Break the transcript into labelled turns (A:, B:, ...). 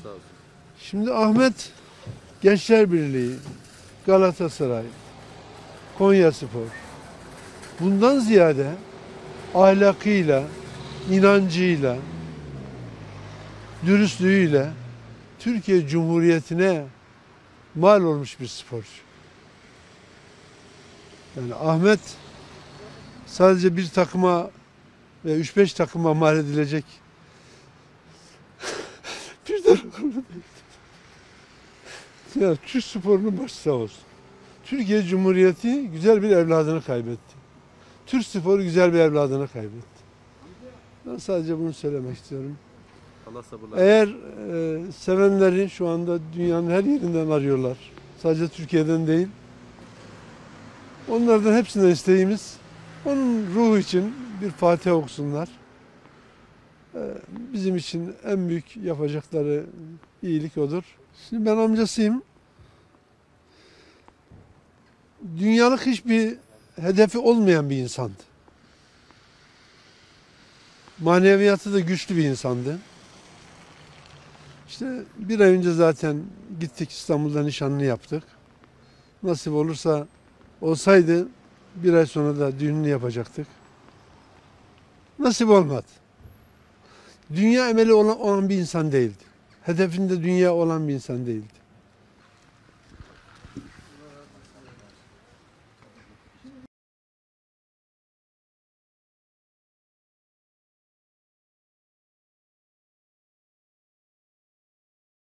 A: Sağ olsun.
B: Şimdi Ahmet Gençler Birliği, Galatasaray, Konyaspor. Bundan ziyade ahlakıyla, inancıyla, dürüstlüğüyle Türkiye Cumhuriyeti'ne mal olmuş bir sporcu. Yani Ahmet sadece bir takıma ve 3-5 takıma mal edilecek bir takım değil. Ya Türk sporunun başı sağ olsun. Türkiye Cumhuriyeti güzel bir evladını kaybetti. Türk sporu güzel bir evladını kaybetti. Ben sadece bunu söylemek istiyorum.
A: Allah sabırlar.
B: Eğer sevenleri şu anda dünyanın her yerinden arıyorlar. Sadece Türkiye'den değil. Onlardan hepsinden isteğimiz onun ruhu için bir Fatiha okusunlar. Bizim için en büyük yapacakları iyilik odur. Şimdi ben amcasıyım. Dünyalık hiçbir hedefi olmayan bir insandı. Maneviyatı da güçlü bir insandı. İşte bir ay önce zaten gittik İstanbul'da nişanını yaptık. Nasip olsaydı bir ay sonra da düğününü yapacaktık. Nasip olmadı. Dünya emeli olan bir insan değildi. Hedefinde dünya olan bir insan değildi.